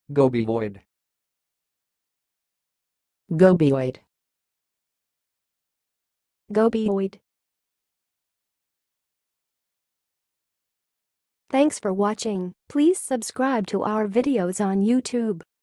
Gobioid. Gobioid. Gobioid. Thanks for watching. Please subscribe to our videos on YouTube.